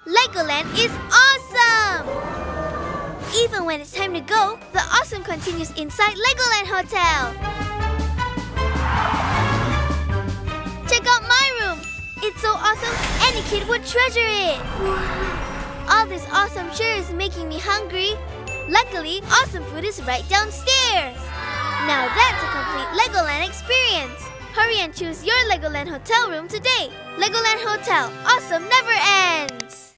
Legoland is awesome! Even when it's time to go, the awesome continues inside Legoland Hotel. Check out my room! It's so awesome, any kid would treasure it! All this awesome sure is making me hungry. Luckily, awesome food is right downstairs. Now that's a complete Legoland experience. Hurry and choose your Legoland Hotel room today. Legoland Hotel, awesome never ends!